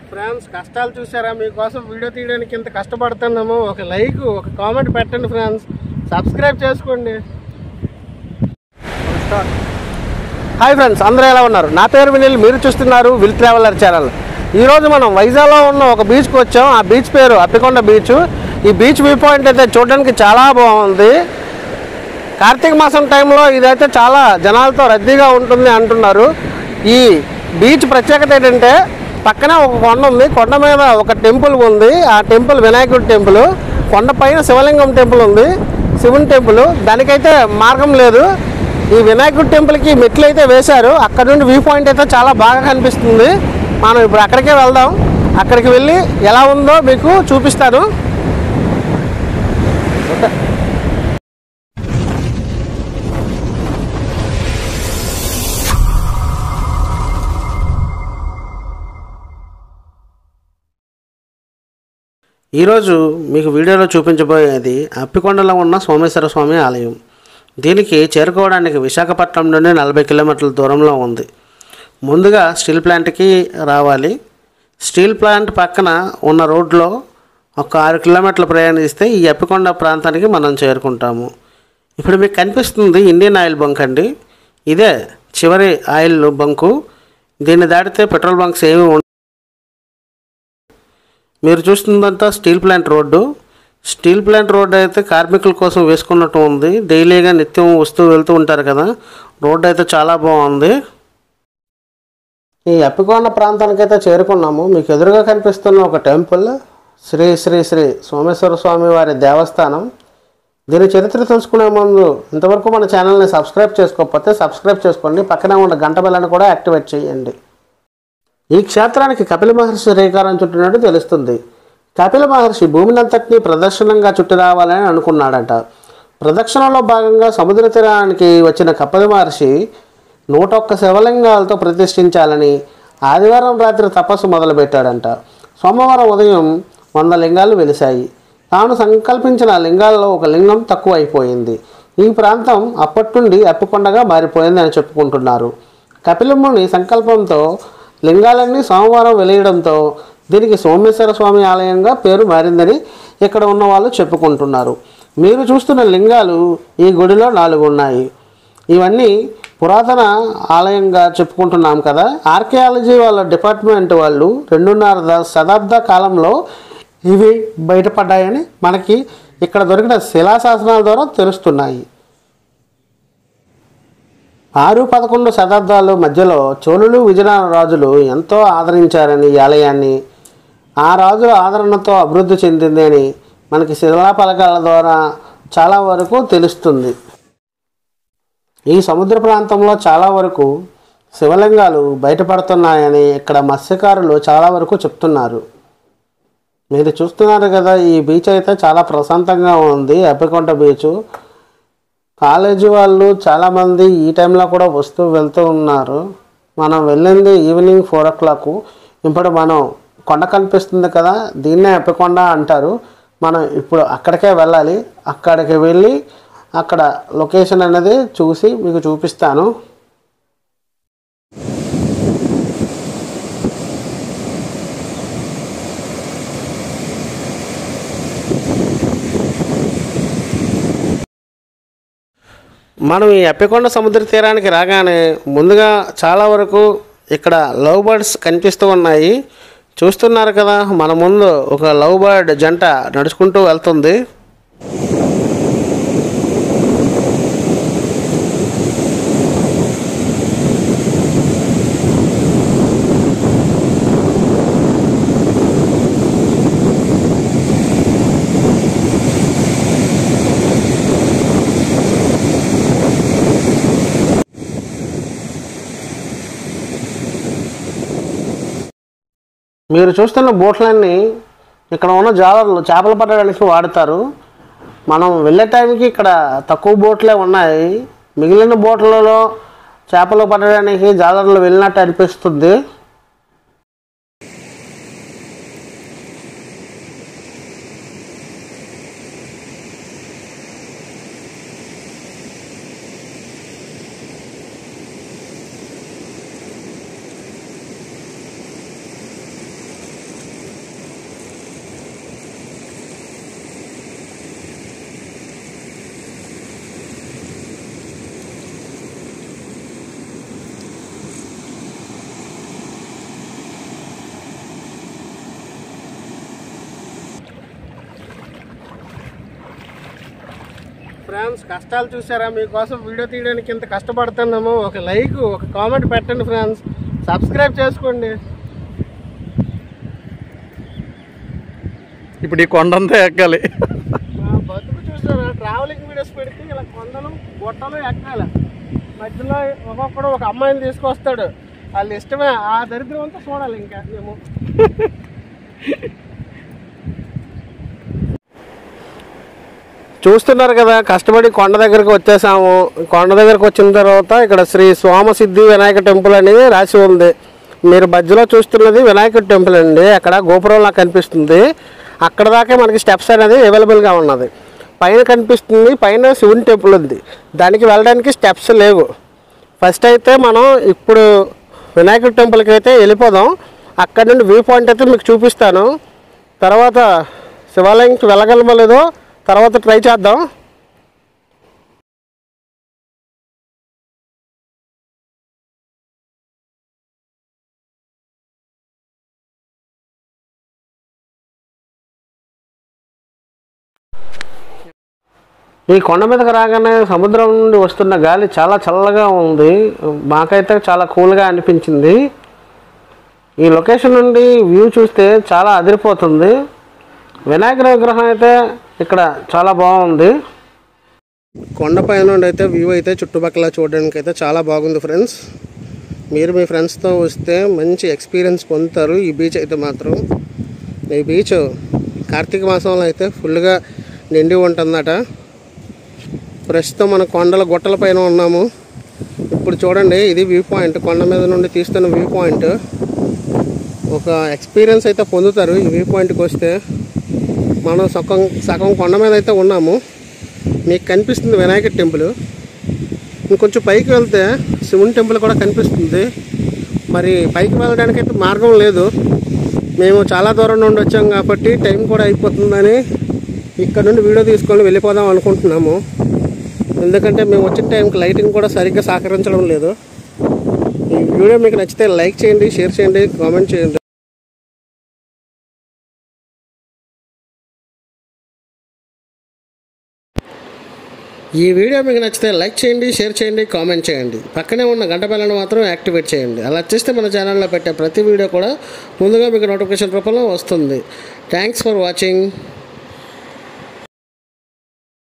Friends కష్టాలు చూసారా? మీకోసం వీడియో తీయడానికి ఇంత కష్టపడుతున్నాము. ఒక లైక్ ఒక కామెంట్ పెట్టండి ఫ్రెండ్స్, సబ్స్క్రైబ్ చేసుకోండి. హాయ్ ఫ్రెండ్స్, అందరూ ఎలా ఉన్నారు? నా పేరు వినిల్, మీరు చూస్తున్నారు విల్ ట్రావెలర్ ఛానల్. ఈరోజు మనం వైజాగ్లో ఉన్న ఒక బీచ్కి వచ్చాం. ఆ బీచ్ పేరు అప్పికొండ బీచ్. ఈ బీచ్ వ్యూ పాయింట్ అయితే చూడడానికి చాలా బాగుంది. కార్తీక మాసం టైంలో ఇదైతే చాలా జనాలతో రద్దీగా ఉంటుంది అంటున్నారు. ఈ బీచ్ ప్రత్యేకత ఏంటంటే పక్కనే ఒక కొండ ఉంది, కొండ మీద ఒక టెంపుల్ ఉంది. ఆ టెంపుల్ వినాయకుడి టెంపుల్. కొండ పైన శివలింగం టెంపుల్ ఉంది, శివుని టెంపుల్. దానికైతే మార్గం లేదు. ఈ వినాయకుడి టెంపుల్కి మెట్లు అయితే వేశారు. అక్కడ నుండి వ్యూ పాయింట్ అయితే చాలా బాగా కనిపిస్తుంది. మనం ఇప్పుడు అక్కడికే వెళ్దాం. అక్కడికి వెళ్ళి ఎలా ఉందో మీకు చూపిస్తాను. ఈరోజు మీకు వీడియోలో చూపించబోయేది అప్పికొండలో ఉన్న సోమేశ్వర స్వామి ఆలయం. దీనికి చేరుకోవడానికి విశాఖపట్నం నుండి 40 కిలోమీటర్ల దూరంలో ఉంది. ముందుగా స్టీల్ ప్లాంట్కి రావాలి. స్టీల్ ప్లాంట్ పక్కన ఉన్న రోడ్లో ఒక 6 కిలోమీటర్లు ప్రయాణిస్తే ఈ అప్పికొండ ప్రాంతానికి మనం చేరుకుంటాము. ఇప్పుడు మీకు కనిపిస్తుంది ఇండియన్ ఆయిల్ బంక్ అండి. ఇదే చివరి ఆయిల్ బంకు. దీన్ని దాటితే పెట్రోల్ బంక్స్ ఏమి ఉండవు. మీరు చూస్తుందంతా steel plant road. Steel plant road అయితే కార్మికుల కోసం వేసుకున్నట్టు ఉంది. డైలీగా నిత్యం వస్తూ వెళ్తూ ఉంటారు కదా. రోడ్డు అయితే చాలా బాగుంది. ఈ అప్పికొండ ప్రాంతానికి అయితే చేరుకున్నాము. మీకు ఎదురుగా కనిపిస్తున్న ఒక టెంపుల్ శ్రీ శ్రీ శ్రీ సోమేశ్వర స్వామి వారి దేవస్థానం. దీని చరిత్ర తెలుసుకునే ముందు ఇంతవరకు మన ఛానల్ని సబ్స్క్రైబ్ చేసుకోకపోతే సబ్స్క్రైబ్ చేసుకోండి. పక్కనే ఉన్న గంట బెల్లను కూడా యాక్టివేట్ చేయండి. ఈ క్షేత్రానికి కపిల మహర్షి శ్రీకారం చుట్టినట్టు తెలుస్తుంది. కపిల మహర్షి భూమినంతటినీ ప్రదక్షిణంగా చుట్టి రావాలని అనుకున్నాడట. ప్రదక్షిణలో భాగంగా సముద్ర తీరానికి వచ్చిన కపిల మహర్షి 101 శివలింగాలతో ప్రతిష్ఠించాలని ఆదివారం రాత్రి తపస్సు మొదలుపెట్టాడంట. సోమవారం ఉదయం 100 లింగాలు వెలిశాయి. తాను సంకల్పించిన లింగాల్లో ఒక లింగం తక్కువ అయిపోయింది. ఈ ప్రాంతం అప్పటి నుండి అప్పికొండగా మారిపోయింది అని చెప్పుకుంటున్నారు. కపిలముని సంకల్పంతో లింగాలన్నీ సోమవారం వెలియడంతో దీనికి సోమేశ్వర స్వామి ఆలయంగా పేరు మారిందని ఇక్కడ ఉన్న వాళ్ళు చెప్పుకుంటున్నారు. మీరు చూస్తున్న లింగాలు ఈ గుడిలో 4 ఉన్నాయి. ఇవన్నీ పురాతన ఆలయంగా చెప్పుకుంటున్నాం కదా. ఆర్కియాలజీ వాళ్ళ డిపార్ట్మెంట్ వాళ్ళు 2.5 శతాబ్ద కాలంలో ఇవి బయటపడ్డాయని మనకి ఇక్కడ దొరికిన శిలాశాసనాల ద్వారా తెలుస్తున్నాయి. 6-11 శతాబ్దాల మధ్యలో చోళులు విజయనగర రాజులు ఎంతో ఆదరించారని ఈ ఆలయాన్ని. ఆ రాజుల ఆదరణతో అభివృద్ధి చెందింది అని మనకి శిలాఫలకాల ద్వారా చాలా వరకు తెలుస్తుంది. ఈ సముద్ర ప్రాంతంలో చాలా వరకు శివలింగాలు బయటపడుతున్నాయని ఇక్కడ మత్స్యకారులు చాలా వరకు చెప్తున్నారు. మీరు చూస్తున్నారు కదా, ఈ బీచ్ అయితే చాలా ప్రశాంతంగా ఉంది. అప్పికొండ బీచ్. కాలేజీ వాళ్ళు చాలామంది ఈ టైంలో కూడా వస్తూ వెళ్తూ ఉన్నారు. మనం వెళ్ళింది ఈవినింగ్ 4 o'clock. ఇప్పుడు మనం కొండ కనిపిస్తుంది కదా, దీన్నే అప్పికొండ అంటారు. మనం ఇప్పుడు అక్కడికే వెళ్ళాలి. అక్కడికి వెళ్ళి అక్కడ లొకేషన్ అనేది చూసి మీకు చూపిస్తాను. మనం ఈ అప్పికొండ సముద్ర తీరానికి రాగానే ముందుగా చాలా వరకు ఇక్కడ లవ్ బర్డ్స్ కనిపిస్తూ ఉన్నాయి. చూస్తున్నారు కదా, మన ముందు ఒక లవ్ బర్డ్ జంట నడుచుకుంటూ వెళ్తుంది. మీరు చూస్తున్న బోట్లన్నీ ఇక్కడ ఉన్న జాలర్లు చేపలు పట్టడానికి వాడతారు. మనం వెళ్ళే టైంకి ఇక్కడ తక్కువ బోట్లే ఉన్నాయి. మిగిలిన బోట్లలో చేపలు పట్టడానికి జాలర్లు వెళ్ళినట్టు అనిపిస్తుంది. ఫ్రెండ్స్ కష్టాలు చూసారా? మీకోసం వీడియో తీయడానికి ఇంత కష్టపడుతున్నాము. ఒక లైక్ ఒక కామెంట్ పెట్టండి ఫ్రెండ్స్, సబ్స్క్రైబ్ చేసుకోండి. ఇప్పుడు ఈ కొండంతా ఎక్కాలి. బతుకు చూసారా? ట్రావెలింగ్ వీడియోస్ పెడితే ఇలా కొండలు గుట్టలు ఎక్కాలి. మధ్యలో ఒక్కొక్కడు ఒక అమ్మాయిని తీసుకొస్తాడు. వాళ్ళు ఇష్టమే. ఆ దరిద్రం అంతా చూడాలి ఇంకా మేము. చూస్తున్నారు కదా, కష్టపడి కొండ దగ్గరకు వచ్చేసాము. కొండ దగ్గరకు వచ్చిన తర్వాత ఇక్కడ శ్రీ సోమసిద్ధి వినాయక టెంపుల్ అని రాసి ఉంది. మీరు మధ్యలో చూస్తున్నది వినాయకుడి టెంపుల్ అండి. అక్కడ గోపురంలా కనిపిస్తుంది. అక్కడ దాకే మనకి స్టెప్స్ అనేది అవైలబుల్గా ఉన్నది. పైన కనిపిస్తుంది, పైన శివుని టెంపుల్ ఉంది. దానికి వెళ్ళడానికి స్టెప్స్ లేవు. ఫస్ట్ అయితే మనం ఇప్పుడు వినాయకుడి టెంపుల్కి అయితే వెళ్ళిపోదాం. అక్కడ నుండి వ్యూ పాయింట్ అయితే మీకు చూపిస్తాను. తర్వాత శివాలయంకి వెళ్ళగలమో లేదో తర్వాత ట్రై చేద్దాం. ఈ కొండ మీదకి రాగానే సముద్రం నుండి వస్తున్న గాలి చాలా చల్లగా ఉంది. మాకైతే చాలా కూల్గా అనిపించింది. ఈ లొకేషన్ నుండి వ్యూ చూస్తే చాలా అదిరిపోతుంది. వినాయకుడి విగ్రహం అయితే ఇక్కడ చాలా బాగుంది. కొండపై నుండి అయితే వ్యూ అయితే చుట్టుపక్కల చూడడానికి అయితే చాలా బాగుంది ఫ్రెండ్స్. మీరు మీ ఫ్రెండ్స్తో వస్తే మంచి ఎక్స్పీరియన్స్ పొందుతారు. ఈ బీచ్ అయితే మాత్రం, ఈ బీచ్ కార్తీక మాసంలో అయితే ఫుల్గా నిండి ఉంటుందట. ప్రస్తుతం మన కొండల గుట్టల పైన ఉన్నాము. ఇప్పుడు చూడండి, ఇది వ్యూ పాయింట్. కొండ మీద నుండి తీస్తున్న వ్యూ పాయింట్. ఒక ఎక్స్పీరియన్స్ అయితే పొందుతారు ఈ వ్యూ పాయింట్కి వస్తే. మనం సగం కొండ మీద అయితే ఉన్నాము. మీకు కనిపిస్తుంది వినాయక టెంపుల్. ఇంకొంచెం పైకి వెళ్తే శివుని టెంపుల్ కూడా కనిపిస్తుంది. మరి పైకి వెళ్ళడానికి అయితే మార్గం లేదు. మేము చాలా దూరం నుండి వచ్చాం కాబట్టి టైం కూడా అయిపోతుందని ఇక్కడ నుండి వీడియో తీసుకొని వెళ్ళిపోదాం అనుకుంటున్నాము. ఎందుకంటే మేము వచ్చిన టైంకి లైటింగ్ కూడా సరిగ్గా సహకరించడం లేదు. ఈ వీడియో మీకు నచ్చితే లైక్ చేయండి, షేర్ చేయండి, కామెంట్ చేయండి. ఈ వీడియో మీకు నచ్చితే లైక్ చేయండి, షేర్ చేయండి, కామెంట్ చేయండి. పక్కనే ఉన్న గంట బెల్లను మాత్రం యాక్టివేట్ చేయండి. అలా చేస్తే మన ఛానల్లో పెట్టే ప్రతి వీడియో కూడా ముందుగా మీకు నోటిఫికేషన్ రూపంలో వస్తుంది. Thanks for watching.